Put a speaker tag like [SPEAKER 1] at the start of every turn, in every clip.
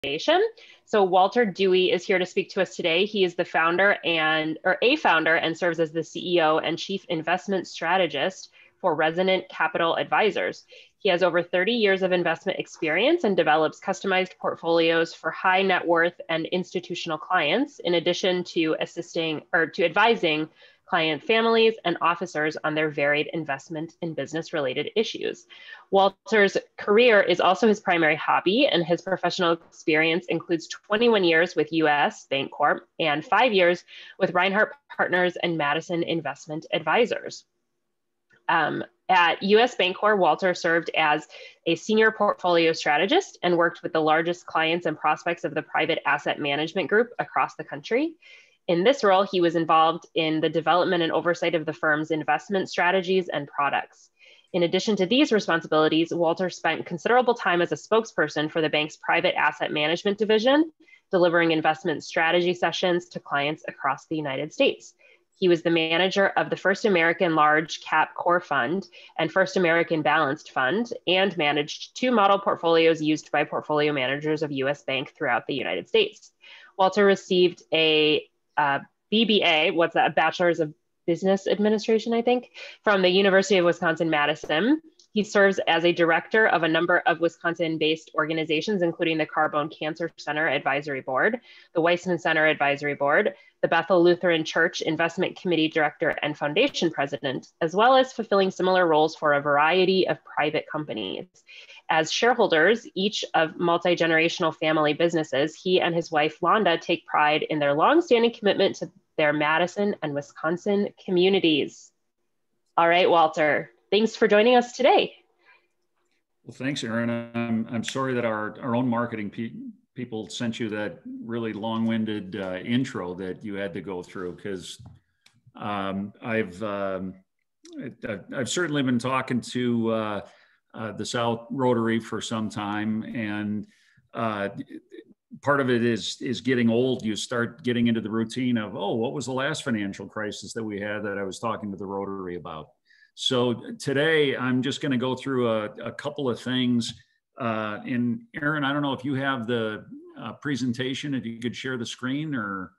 [SPEAKER 1] Foundation. So Walter Dewey is here to speak to us today. He is the founder and serves as the CEO and chief investment strategist for Resonant Capital Advisors. He has over 30 years of investment experience and develops customized portfolios for high net worth and institutional clients, in addition to advising client families and officers on their varied investment and business related issues. Walter's career is also his primary hobby, and his professional experience includes 21 years with US Bancorp and 5 years with Reinhardt Partners and Madison Investment Advisors. At US Bancorp, Walter served as a senior portfolio strategist and worked with the largest clients and prospects of the private asset management group across the country. In this role, he was involved in the development and oversight of the firm's investment strategies and products. In addition to these responsibilities, Walter spent considerable time as a spokesperson for the bank's private asset management division, delivering investment strategy sessions to clients across the United States. He was the manager of the First American Large Cap Core Fund and First American Balanced Fund, and managed 2 model portfolios used by portfolio managers of US Bank throughout the United States. Walter received a BBA, a Bachelor's of Business Administration, I think, from the University of Wisconsin-Madison. He serves as a director of a number of Wisconsin-based organizations, including the Carbone Cancer Center Advisory Board, the Weissman Center Advisory Board, the Bethel Lutheran Church Investment Committee Director and Foundation President, as well as fulfilling similar roles for a variety of private companies. As shareholders, each of multi-generational family businesses, he and his wife, Londa, take pride in their longstanding commitment to their Madison and Wisconsin communities. All right, Walter, thanks for joining us today.
[SPEAKER 2] Well, thanks, Erin. I'm sorry that our own marketing people sent you that really long-winded intro that you had to go through, because I've certainly been talking to the South Rotary for some time, and part of it is getting old. You start getting into the routine of, oh, what was the last financial crisis that we had that I was talking to the Rotary about? So today I'm just going to go through a couple of things. And Erin, I don't know if you have the presentation, if you could share the screen, or.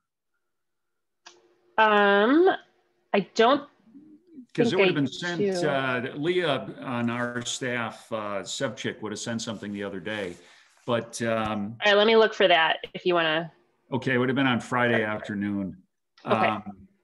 [SPEAKER 1] I don't.
[SPEAKER 2] Because it would have been sent, Leah on our staff, Sevchik, would have sent something the other day. But
[SPEAKER 1] all right, let me look for that if you want to.
[SPEAKER 2] Okay, it would have been on Friday afternoon.
[SPEAKER 1] Okay.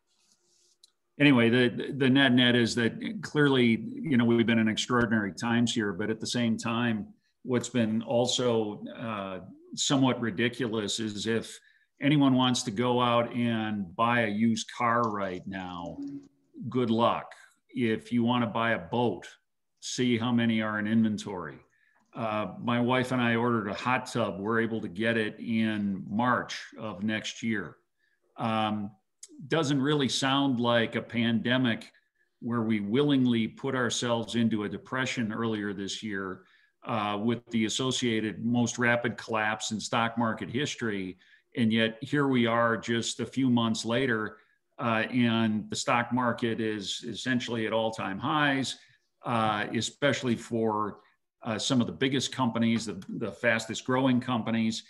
[SPEAKER 2] Anyway, the net is that clearly, we've been in extraordinary times here, but at the same time, what's been also somewhat ridiculous is if anyone wants to go out and buy a used car right now, good luck. If you want to buy a boat, see how many are in inventory. My wife and I ordered a hot tub. We're able to get it in March of next year. Doesn't really sound like a pandemic where we willingly put ourselves into a depression earlier this year with the associated most rapid collapse in stock market history. And yet here we are just a few months later, and the stock market is essentially at all-time highs, especially for some of the biggest companies, the fastest growing companies.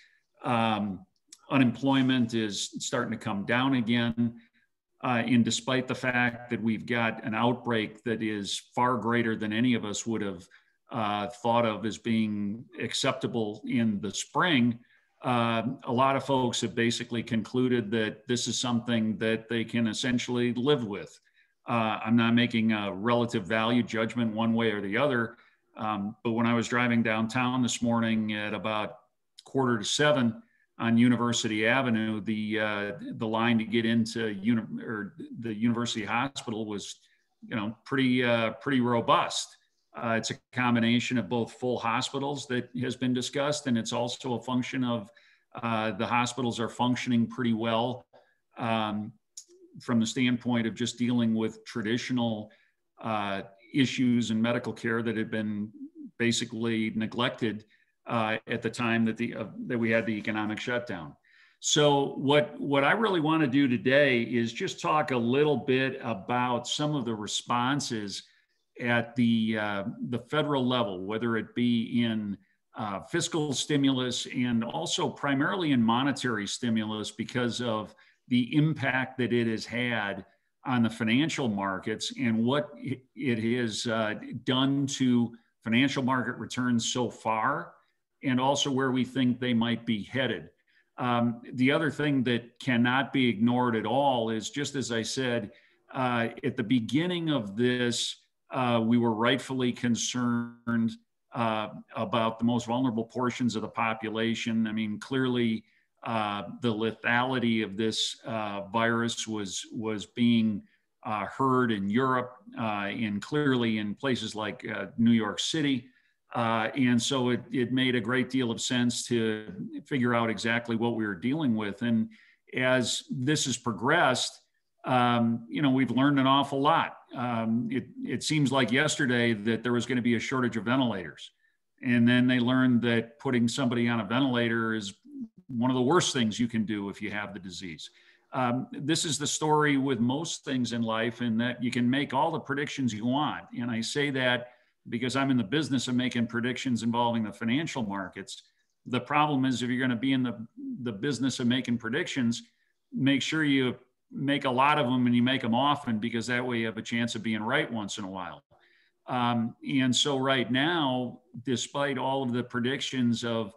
[SPEAKER 2] Unemployment is starting to come down again. And despite the fact that we've got an outbreak that is far greater than any of us would have thought of as being acceptable in the spring, a lot of folks have basically concluded that this is something that they can essentially live with. I'm not making a relative value judgment one way or the other, but when I was driving downtown this morning at about 6:45 on University Avenue, the line to get into the University Hospital was, pretty robust. It's a combination of both full hospitals that has been discussed, and it's also a function of the hospitals are functioning pretty well from the standpoint of just dealing with traditional issues in medical care that had been basically neglected at the time that we had the economic shutdown. So what I really want to do today is just talk a little bit about some of the responses at the federal level, whether it be in fiscal stimulus and also primarily in monetary stimulus because of the impact that it has had on the financial markets and what it has done to financial market returns so far, and also where we think they might be headed. The other thing that cannot be ignored at all is, just as I said, at the beginning of this, we were rightfully concerned about the most vulnerable portions of the population. I mean, clearly, the lethality of this virus was being heard in Europe and clearly in places like New York City. And so it made a great deal of sense to figure out exactly what we were dealing with. And as this has progressed, we've learned an awful lot. It seems like yesterday that there was going to be a shortage of ventilators. And then they learned that putting somebody on a ventilator is one of the worst things you can do if you have the disease. This is the story with most things in life, in that you can make all the predictions you want. And I say that because I'm in the business of making predictions involving the financial markets. The problem is, if you're going to be in the business of making predictions, make sure you make a lot of them and you make them often, because that way you have a chance of being right once in a while. And so right now, despite all of the predictions of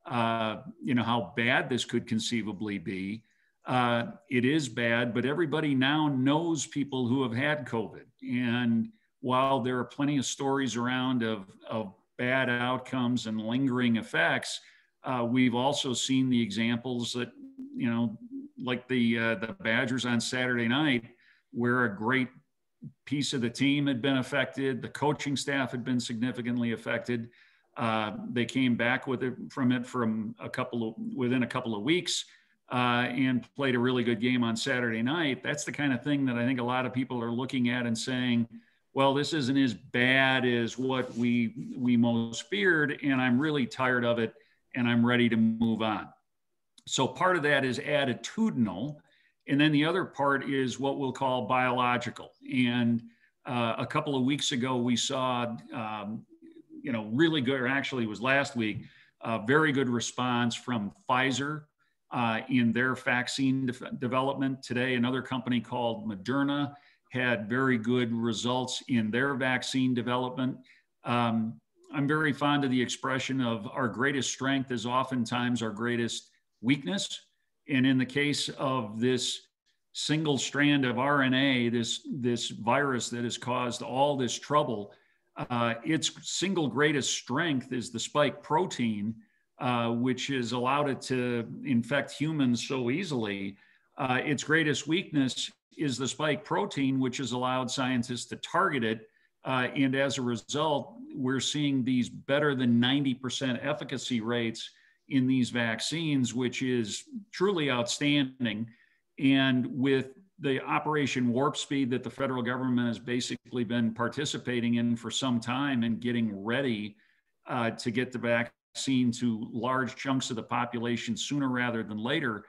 [SPEAKER 2] how bad this could conceivably be, it is bad, but everybody now knows people who have had COVID. And while there are plenty of stories around of bad outcomes and lingering effects, we've also seen the examples that, like the Badgers on Saturday night, where a great piece of the team had been affected, the coaching staff had been significantly affected. They came back within a couple of weeks and played a really good game on Saturday night. That's the kind of thing that I think a lot of people are looking at and saying, well, this isn't as bad as what we most feared, and I'm really tired of it, and I'm ready to move on. So part of that is attitudinal, and then the other part is what we'll call biological. And a couple of weeks ago, we saw, really good, or actually it was last week, very good response from Pfizer in their vaccine development. Today, another company called Moderna had very good results in their vaccine development. I'm very fond of the expression of our greatest strength is oftentimes our greatest weakness. And in the case of this single strand of RNA, this virus that has caused all this trouble, its single greatest strength is the spike protein, which has allowed it to infect humans so easily. Its greatest weakness is the spike protein, which has allowed scientists to target it. And as a result, we're seeing these better than 90% efficacy rates in these vaccines, which is truly outstanding. And with the Operation Warp Speed that the federal government has basically been participating in for some time and getting ready to get the vaccine to large chunks of the population sooner rather than later,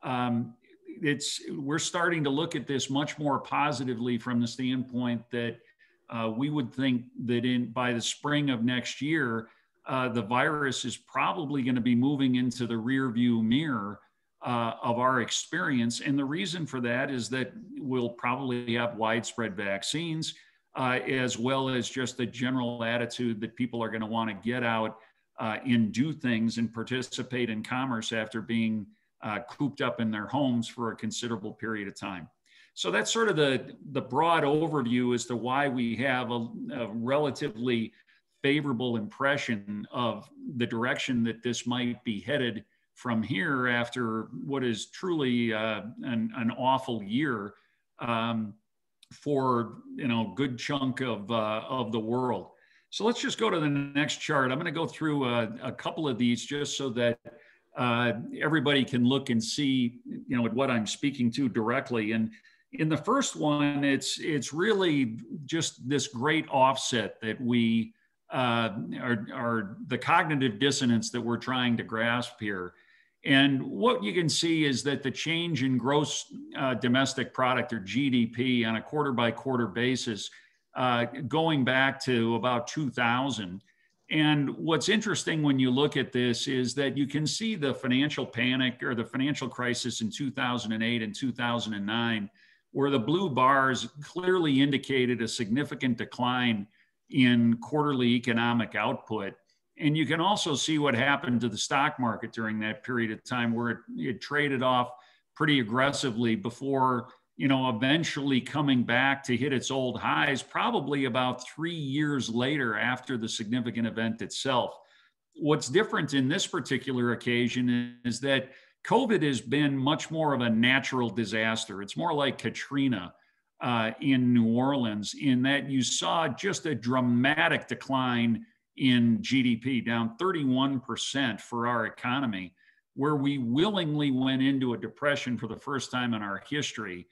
[SPEAKER 2] we're starting to look at this much more positively from the standpoint that we would think that by the spring of next year, the virus is probably going to be moving into the rear view mirror of our experience. And the reason for that is that we'll probably have widespread vaccines, as well as just the general attitude that people are going to want to get out and do things and participate in commerce after being cooped up in their homes for a considerable period of time. So that's sort of the broad overview as to why we have a relatively favorable impression of the direction that this might be headed from here after what is truly an awful year for good chunk of the world. So let's just go to the next chart. I'm going to go through a couple of these just so that everybody can look and see what I'm speaking to directly. And in the first one, it's really just this great offset that we are the cognitive dissonance that we're trying to grasp here. And what you can see is that the change in gross domestic product, or GDP, on a quarter by quarter basis, going back to about 2000, And what's interesting when you look at this is that you can see the financial panic or the financial crisis in 2008 and 2009, where the blue bars clearly indicated a significant decline in quarterly economic output. And you can also see what happened to the stock market during that period of time, where it traded off pretty aggressively before, eventually coming back to hit its old highs, probably about 3 years later after the significant event itself. What's different in this particular occasion is that COVID has been much more of a natural disaster. It's more like Katrina in New Orleans, in that you saw just a dramatic decline in GDP, down 31% for our economy, where we willingly went into a depression for the first time in our history.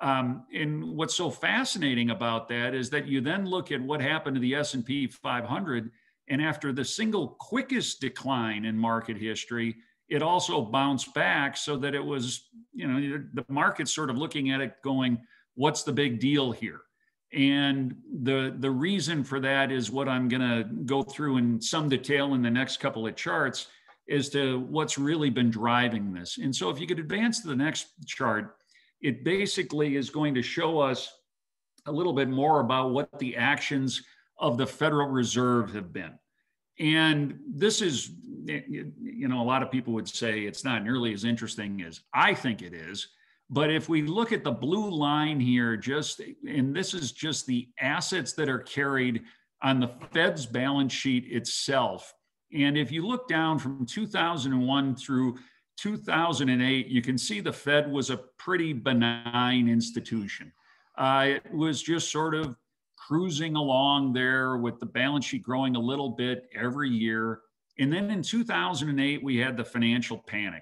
[SPEAKER 2] And what's so fascinating about that is that you then look at what happened to the S&P 500, and after the single quickest decline in market history, it also bounced back, so that it was, the market's sort of looking at it going, what's the big deal here? And the reason for that is what I'm going to go through in some detail in the next couple of charts as to what's really been driving this. And so if you could advance to the next chart, it basically is going to show us a little bit more about what the actions of the Federal Reserve have been. And this is, a lot of people would say it's not nearly as interesting as I think it is. But if we look at the blue line here, and this is just the assets that are carried on the Fed's balance sheet itself. And if you look down from 2001 through 2008, you can see the Fed was a pretty benign institution. It was just sort of cruising along there with the balance sheet growing a little bit every year. And then in 2008, we had the financial panic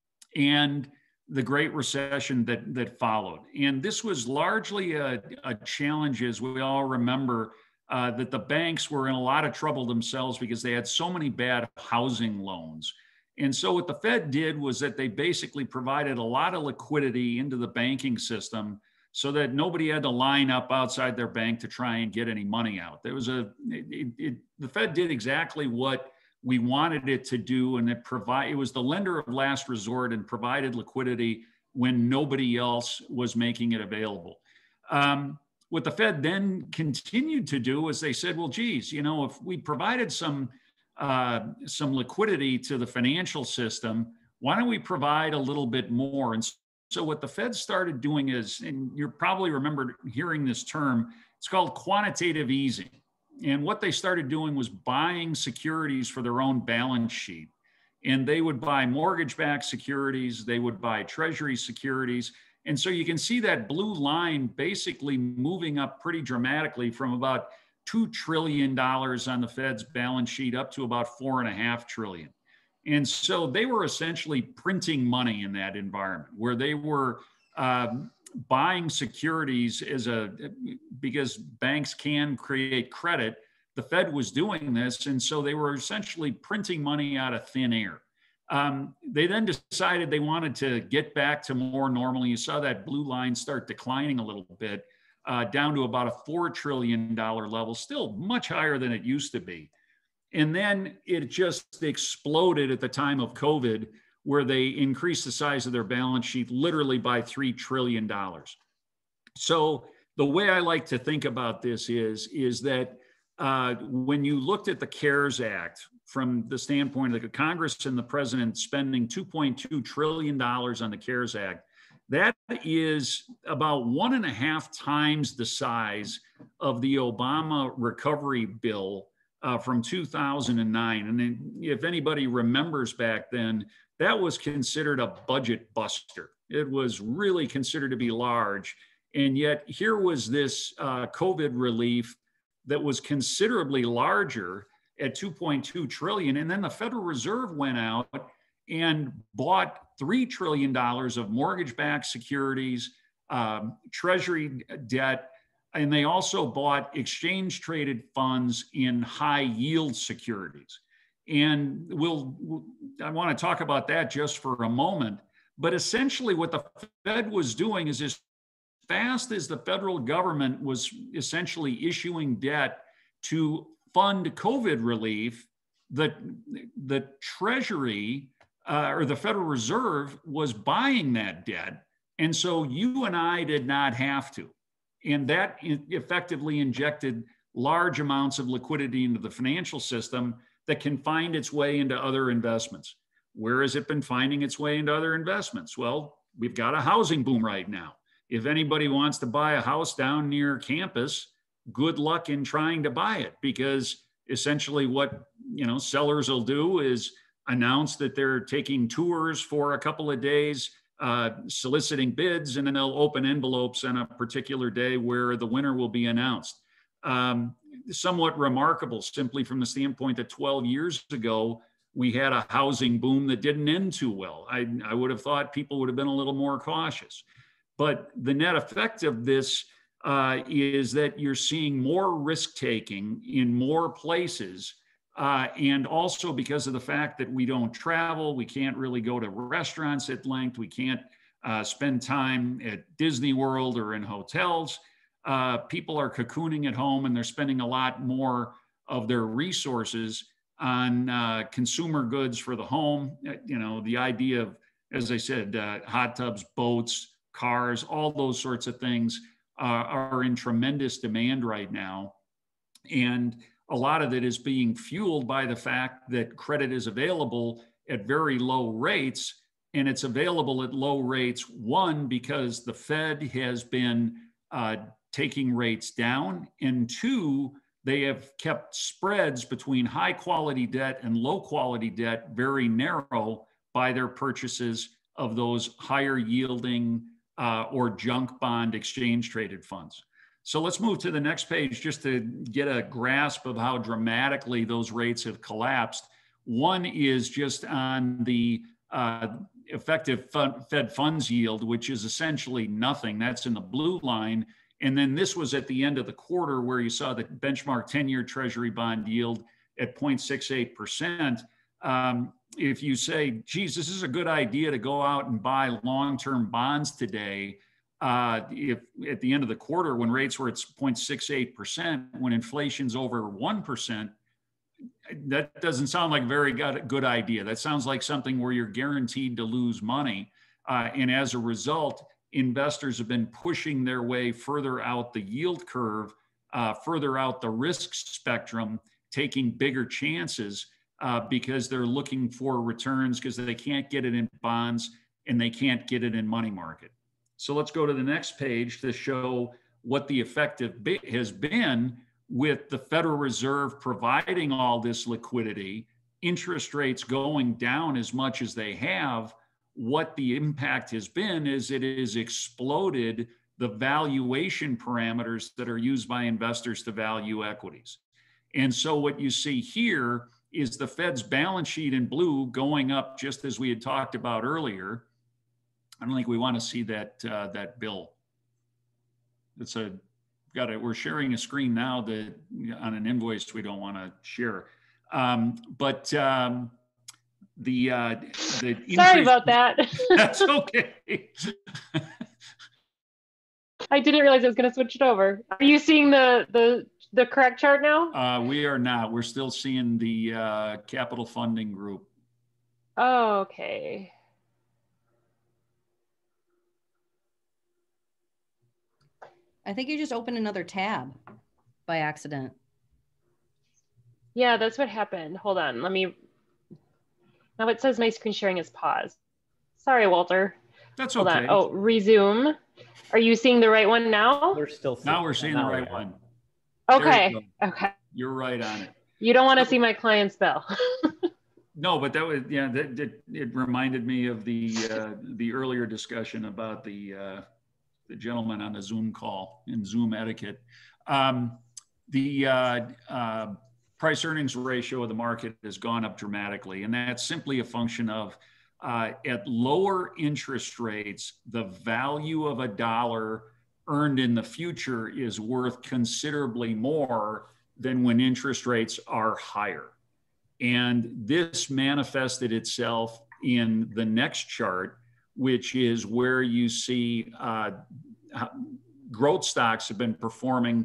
[SPEAKER 2] and the Great Recession that followed. And this was largely a challenge, as we all remember, that the banks were in a lot of trouble themselves because they had so many bad housing loans. And so what the Fed did was that they basically provided a lot of liquidity into the banking system so that nobody had to line up outside their bank to try and get any money out. The Fed did exactly what we wanted it to do, and it was the lender of last resort and provided liquidity when nobody else was making it available. What the Fed then continued to do was they said, well, geez, if we provided some liquidity to the financial system, why don't we provide a little bit more? And so what the Fed started doing is, and you probably remember hearing this term, it's called quantitative easing. And what they started doing was buying securities for their own balance sheet. And they would buy mortgage-backed securities, they would buy treasury securities. And so you can see that blue line basically moving up pretty dramatically from about $2 trillion on the Fed's balance sheet up to about $4.5 trillion. And so they were essentially printing money in that environment where they were buying securities because banks can create credit. The Fed was doing this, and so they were essentially printing money out of thin air. They then decided they wanted to get back to more normal. You saw that blue line start declining a little bit, down to about a $4 trillion level, still much higher than it used to be. And then it just exploded at the time of COVID, where they increased the size of their balance sheet literally by $3 trillion. So the way I like to think about this is that when you looked at the CARES Act from the standpoint of the Congress and the president spending $2.2 trillion on the CARES Act, that is about 1.5 times the size of the Obama recovery bill from 2009. And then if anybody remembers back then, that was considered a budget buster. It was really considered to be large. And yet here was this COVID relief that was considerably larger at 2.2 trillion. And then the Federal Reserve went out and bought $3 trillion of mortgage-backed securities, treasury debt, and they also bought exchange-traded funds in high-yield securities. And I want to talk about that just for a moment. But essentially what the Fed was doing is, as fast as the federal government was essentially issuing debt to fund COVID relief, the Treasury or the Federal Reserve was buying that debt. And so you and I did not have to. And that effectively injected large amounts of liquidity into the financial system that can find its way into other investments. Where has it been finding its way into other investments? Well, we've got a housing boom right now. If anybody wants to buy a house down near campus, good luck in trying to buy it, because essentially what sellers will do is announce that they're taking tours for a couple of days, soliciting bids, and then they'll open envelopes on a particular day where the winner will be announced. Somewhat remarkable, simply from the standpoint that 12 years ago, we had a housing boom that didn't end too well. I would have thought people would have been a little more cautious. But the net effect of this is that you're seeing more risk-taking in more places. And also because of the fact that we don't travel, we can't really go to restaurants at length, we can't spend time at Disney World or in hotels. People are cocooning at home, and they're spending a lot more of their resources on consumer goods for the home. The idea of, as I said, hot tubs, boats, cars, all those sorts of things are in tremendous demand right now. And a lot of it is being fueled by the fact that credit is available at very low rates. And it's available at low rates, one, because the Fed has been taking rates down, and two, they have kept spreads between high quality debt and low quality debt very narrow by their purchases of those higher yielding or junk bond exchange traded funds. So let's move to the next page just to get a grasp of how dramatically those rates have collapsed. One is just on the effective Fed funds yield, which is essentially nothing. That's in the blue line. And then this was at the end of the quarter where you saw the benchmark 10-year Treasury bond yield at 0.68%. If you say, geez, this is a good idea to go out and buy long-term bonds today, if at the end of the quarter when rates were at 0.68%, when inflation's over 1%, that doesn't sound like a very good idea. That sounds like something where you're guaranteed to lose money. And as a result, investors have been pushing their way further out the yield curve, further out the risk spectrum, taking bigger chances because they're looking for returns because they can't get it in bonds and they can't get it in money market. So let's go to the next page to show what the effect has been with the Federal Reserve providing all this liquidity, interest rates going down as much as they have. What the impact has been is it has exploded the valuation parameters that are used by investors to value equities. And so what you see here is the Fed's balance sheet in blue going up just as we had talked about earlier. I don't think we want to see that bill. We're sharing a screen now that on an invoice we don't want to share.
[SPEAKER 1] Sorry about that.
[SPEAKER 2] That's okay.
[SPEAKER 1] I didn't realize I was going to switch it over. Are you seeing the correct chart now?
[SPEAKER 2] We are not. We're still seeing the capital funding group.
[SPEAKER 1] Oh, okay.
[SPEAKER 3] I think you just opened another tab by accident.
[SPEAKER 1] Yeah, that's what happened. Hold on. Now it says my screen sharing is paused. Sorry, Walter.
[SPEAKER 2] That's
[SPEAKER 1] Hold
[SPEAKER 2] okay.
[SPEAKER 1] on. Oh, resume. Are you seeing the right one now?
[SPEAKER 4] We're still
[SPEAKER 2] now we're seeing the right one.
[SPEAKER 1] Okay. Okay.
[SPEAKER 2] You're right on it.
[SPEAKER 1] You don't want to see my client's bill.
[SPEAKER 2] No, but that was it reminded me of the earlier discussion about the gentleman on the Zoom call and Zoom etiquette. The price earnings ratio of the market has gone up dramatically. And that's simply a function of at lower interest rates, the value of a dollar earned in the future is worth considerably more than when interest rates are higher. And this manifested itself in the next chart, which is where you see growth stocks have been performing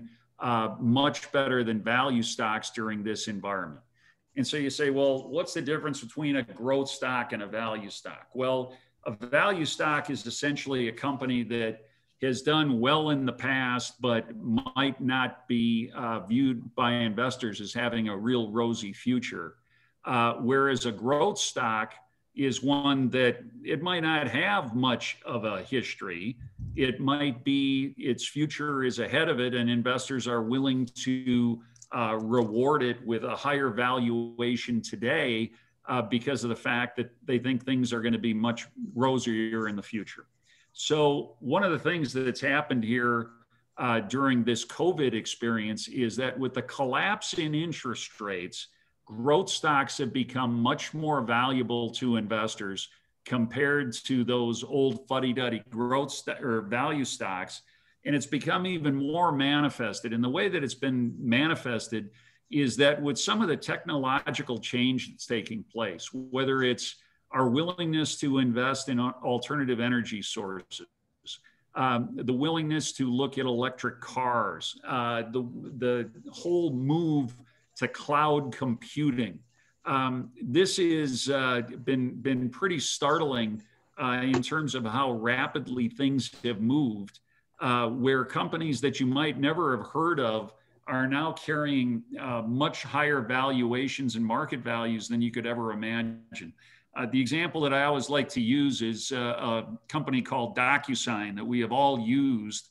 [SPEAKER 2] much better than value stocks during this environment. And so you say, well, what's the difference between a growth stock and a value stock? Well, a value stock is essentially a company that has done well in the past, but might not be viewed by investors as having a real rosy future. Whereas a growth stock is one that it might not have much of a history. It might be its future is ahead of it, and investors are willing to reward it with a higher valuation today because of the fact that they think things are going to be much rosier in the future. So one of the things that's happened here during this COVID experience is that with the collapse in interest rates, growth stocks have become much more valuable to investors compared to those old fuddy-duddy or value stocks. And it's become even more manifested. And the way that it's been manifested is that with some of the technological change that's taking place, whether it's our willingness to invest in alternative energy sources, the willingness to look at electric cars, the whole move to cloud computing. This has been pretty startling in terms of how rapidly things have moved, where companies that you might never have heard of are now carrying much higher valuations and market values than you could ever imagine. The example that I always like to use is a company called DocuSign that we have all used.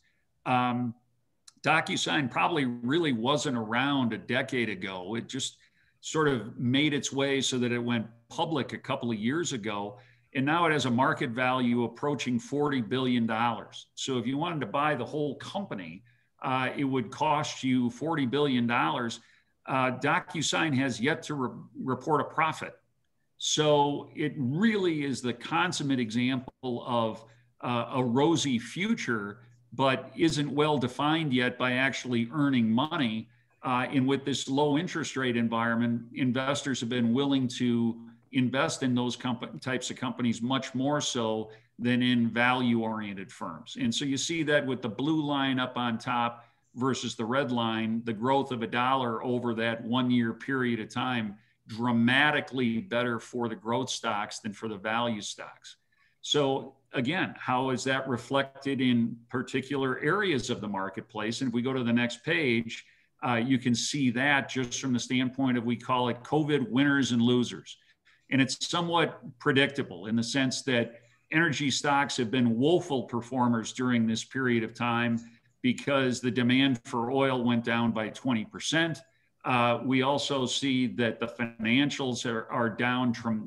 [SPEAKER 2] DocuSign probably really wasn't around a decade ago. It just sort of made its way so that it went public a couple of years ago. And now it has a market value approaching $40 billion. So if you wanted to buy the whole company, it would cost you $40 billion. DocuSign has yet to report a profit. So it really is the consummate example of a rosy future, but isn't well defined yet by actually earning money. And with this low interest rate environment, investors have been willing to invest in those types of companies much more so than in value-oriented firms. And so you see that with the blue line up on top versus the red line, the growth of $1 over that 1 year period of time, dramatically better for the growth stocks than for the value stocks. So again, how is that reflected in particular areas of the marketplace? And if we go to the next page, you can see that just from the standpoint of, we call it COVID winners and losers. And it's somewhat predictable in the sense that energy stocks have been woeful performers during this period of time because the demand for oil went down by 20%. We also see that the financials are down from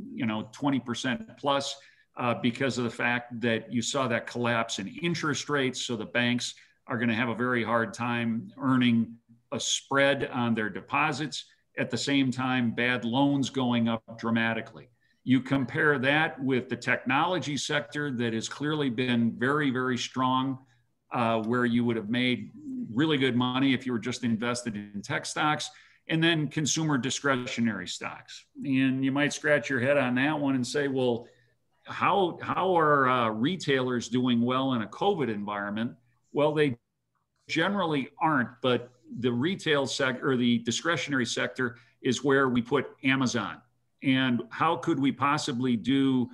[SPEAKER 2] 20% plus because of the fact that you saw that collapse in interest rates. So the banks are going to have a very hard time earning a spread on their deposits. At the same time, bad loans going up dramatically. You compare that with the technology sector that has clearly been very, very strong, where you would have made really good money if you were just invested in tech stocks, and then consumer discretionary stocks. And you might scratch your head on that one and say, well, how are retailers doing well in a COVID environment? Well, they generally aren't, but the retail sector or the discretionary sector is where we put Amazon. And how could we possibly do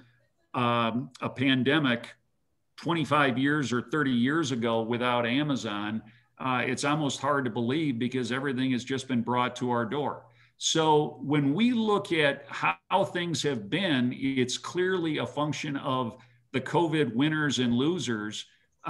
[SPEAKER 2] a pandemic 25 years or 30 years ago without Amazon? It's almost hard to believe because everything has just been brought to our door. So when we look at how things have been, it's clearly a function of the COVID winners and losers.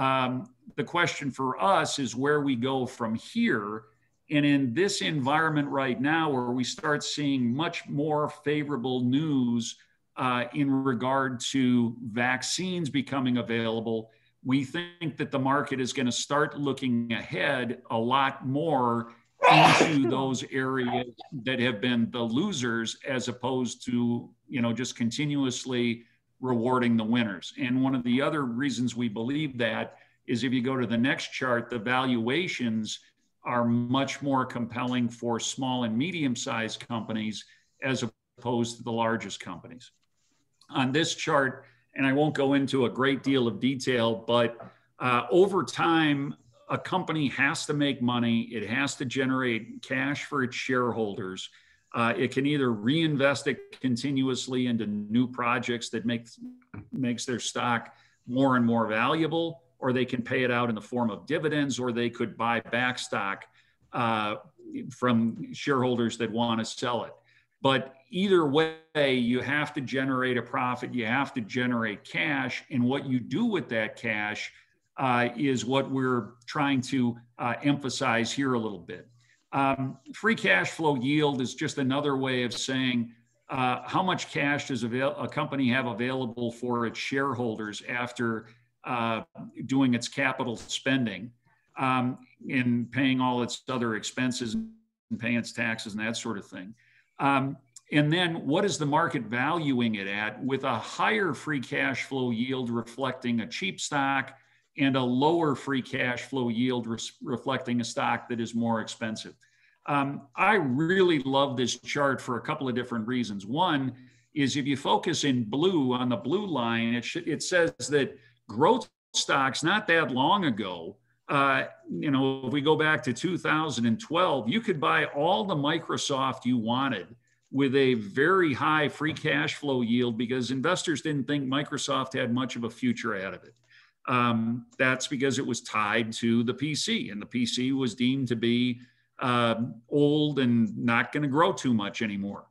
[SPEAKER 2] The question for us is where we go from here. And in this environment right now, where we start seeing much more favorable news in regard to vaccines becoming available, we think that the market is going to start looking ahead a lot more into those areas that have been the losers, as opposed to, just continuously rewarding the winners. And one of the other reasons we believe that is if you go to the next chart, the valuations are much more compelling for small and medium-sized companies as opposed to the largest companies. On this chart, and I won't go into a great deal of detail, but over time, a company has to make money. It has to generate cash for its shareholders. It can either reinvest it continuously into new projects that makes their stock more and more valuable, or they can pay it out in the form of dividends, or they could buy back stock from shareholders that want to sell it. But either way, you have to generate a profit, you have to generate cash, and what you do with that cash is what we're trying to emphasize here a little bit. Free cash flow yield is just another way of saying how much cash does a company have available for its shareholders after doing its capital spending and paying all its other expenses and paying its taxes and that sort of thing. And then what is the market valuing it at, with a higher free cash flow yield reflecting a cheap stock and a lower free cash flow yield reflecting a stock that is more expensive. I really love this chart for a couple of different reasons. One is if you focus in blue on the blue line, it says that growth stocks not that long ago, if we go back to 2012, you could buy all the Microsoft you wanted with a very high free cash flow yield because investors didn't think Microsoft had much of a future out of it. That's because it was tied to the PC, and the PC was deemed to be old and not going to grow too much anymore.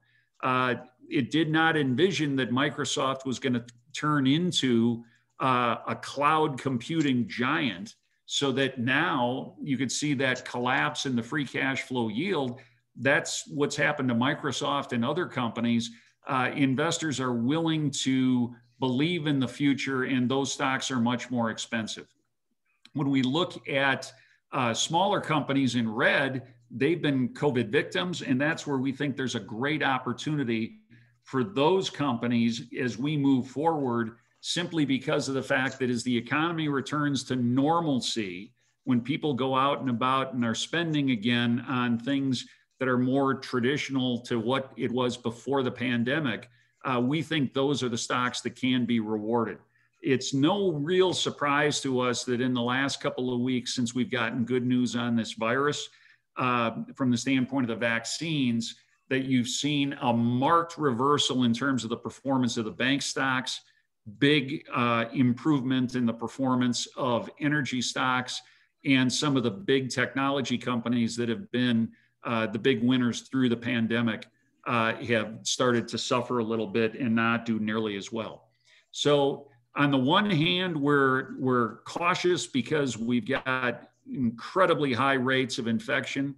[SPEAKER 2] It did not envision that Microsoft was going to turn into a cloud computing giant, so that now you could see that collapse in the free cash flow yield. That's what's happened to Microsoft and other companies. Investors are willing to believe in the future, and those stocks are much more expensive. When we look at smaller companies in red, they've been COVID victims, and that's where we think there's a great opportunity for those companies as we move forward, simply because of the fact that as the economy returns to normalcy, when people go out and about and are spending again on things that are more traditional to what it was before the pandemic, we think those are the stocks that can be rewarded. It's no real surprise to us that in the last couple of weeks, since we've gotten good news on this virus, from the standpoint of the vaccines, that you've seen a marked reversal in terms of the performance of the bank stocks, big improvement in the performance of energy stocks, and some of the big technology companies that have been the big winners through the pandemic have started to suffer a little bit and not do nearly as well. So on the one hand, we're cautious because we've got incredibly high rates of infection.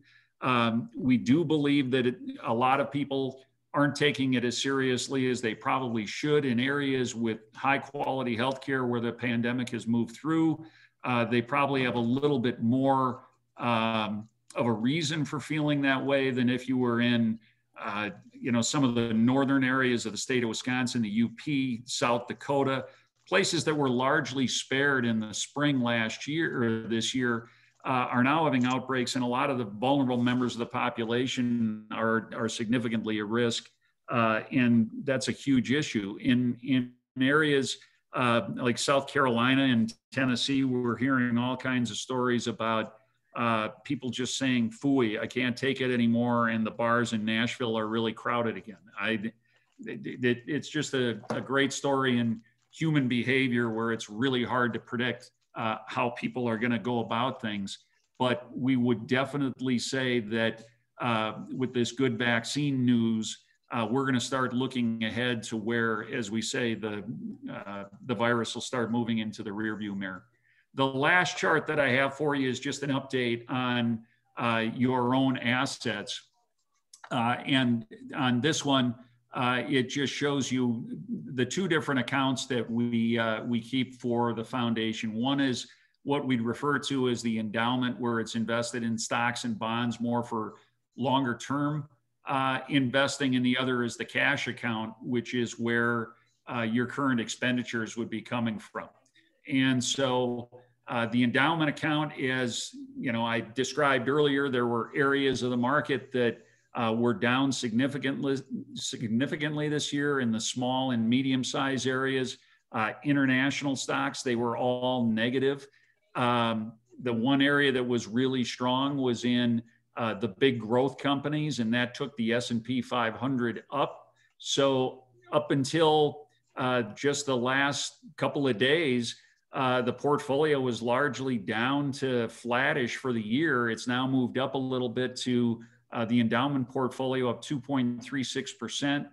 [SPEAKER 2] We do believe that a lot of people aren't taking it as seriously as they probably should in areas with high quality healthcare where the pandemic has moved through. They probably have a little bit more of a reason for feeling that way than if you were in some of the northern areas of the state of Wisconsin, the UP, South Dakota, places that were largely spared in the spring last year or this year are now having outbreaks, and a lot of the vulnerable members of the population are significantly at risk, and that's a huge issue. In areas like South Carolina and Tennessee, we're hearing all kinds of stories about people just saying, "Phooey, I can't take it anymore," and the bars in Nashville are really crowded again. It's just a great story in human behavior where it's really hard to predict how people are going to go about things. But we would definitely say that with this good vaccine news, we're going to start looking ahead to where, as we say, the virus will start moving into the rearview mirror. The last chart that I have for you is just an update on your own assets. And on this one, it just shows you the two different accounts that we keep for the foundation. One is what we'd refer to as the endowment, where it's invested in stocks and bonds more for longer term investing, and the other is the cash account, which is where your current expenditures would be coming from. And so the endowment account, as I described earlier, there were areas of the market that were down significantly this year in the small and medium size areas. International stocks, they were all negative. the one area that was really strong was in the big growth companies, and that took the S&P 500 up. So up until just the last couple of days, the portfolio was largely down to flattish for the year. It's now moved up a little bit to the endowment portfolio up 2.36%,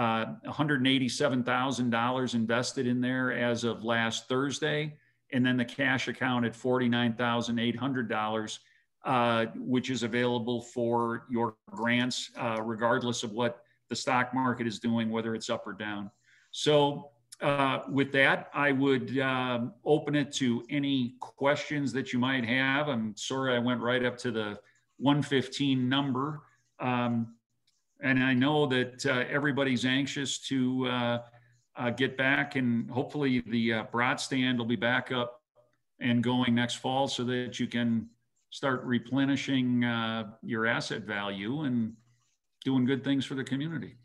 [SPEAKER 2] $187,000 invested in there as of last Thursday. And then the cash account at $49,800, which is available for your grants, regardless of what the stock market is doing, whether it's up or down. So with that, I would open it to any questions that you might have. I'm sorry I went right up to the 115 number. And I know that everybody's anxious to get back, and hopefully the brat stand will be back up and going next fall so that you can start replenishing your asset value and doing good things for the community.